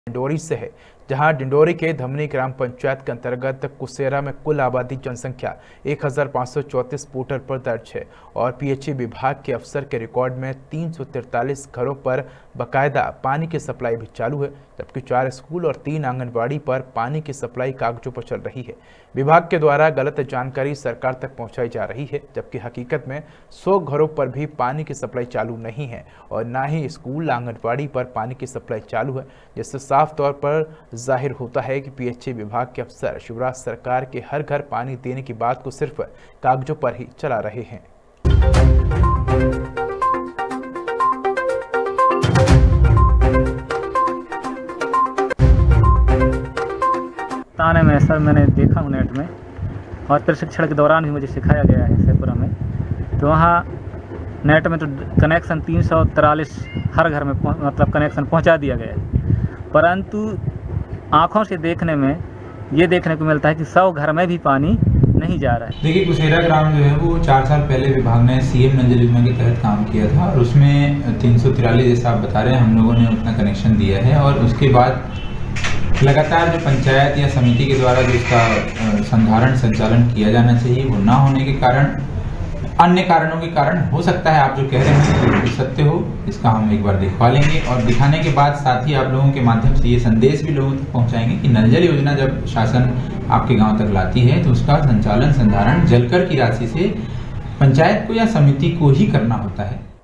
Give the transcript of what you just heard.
डिंडोरी से है, जहां डिंडोरी के धमनी ग्राम पंचायत के अंतर्गत कुसेरा में कुल आबादी जनसंख्या 1534 वोटर पर दर्ज है और पीएचई विभाग के अफसर के रिकॉर्ड में 343 घरों पर बाकायदा पानी की सप्लाई भी चालू है, जबकि 4 स्कूल और 3 आंगनबाड़ी पर पानी की सप्लाई कागजों पर चल रही है। विभाग के द्वारा गलत जानकारी सरकार तक पहुंचाई जा रही है, जबकि हकीकत में 100 घरों पर भी पानी की सप्लाई चालू नहीं है और ना ही स्कूल आंगनबाड़ी पर पानी की सप्लाई चालू है, जिससे साफ तौर पर जाहिर होता है कि पीएचई विभाग के अफसर शिवराज सरकार के हर घर पानी देने की बात को सिर्फ कागजों पर ही चला रहे हैं। ताने में सर मैंने देखा हूँ नेट में और प्रशिक्षण के दौरान भी मुझे सिखाया गया है शेखपुरा में, तो वहाँ नेट में तो कनेक्शन 343 हर घर में मतलब कनेक्शन पहुँचा दिया गया है, परंतु आँखों से देखने में ये देखने को मिलता है कि 100 घर में भी पानी नहीं जा रहा है। देखिए, कुसेरा ग्राम जो है वो 4 साल पहले विभाग ने सीएम नल जल योजना के तहत काम किया था और उसमें 343 जैसा आप बता रहे हैं हम लोगों ने अपना कनेक्शन दिया है और उसके बाद लगातार जो पंचायत या समिति के द्वारा जो इसका संधारण संचालन किया जाना चाहिए वो ना होने के कारण, अन्य कारणों के कारण हो सकता है आप जो कह रहे हैं वो सत्य हो, इसका हम एक बार दिखवा लेंगे और दिखाने के बाद साथ ही आप लोगों के माध्यम से ये संदेश भी लोगों तक पहुंचाएंगे कि नल जल योजना जब शासन आपके गांव तक लाती है तो उसका संचालन संधारण जलकर की राशि से पंचायत को या समिति को ही करना होता है।